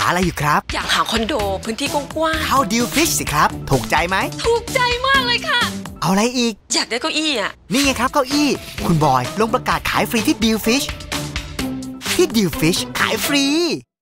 อะไรอยู่ครับอยากหาคอนโดพื้นที่กว้างเข้าดิวฟิชสิครับถูกใจไหมถูกใจมากเลยค่ะเอาอะไรอีกอยากได้เก้าอี้อ่ะนี่ไงครับเก้าอี้คุณบอยลงประกาศขายฟรีที่ดิวฟิชขายฟรี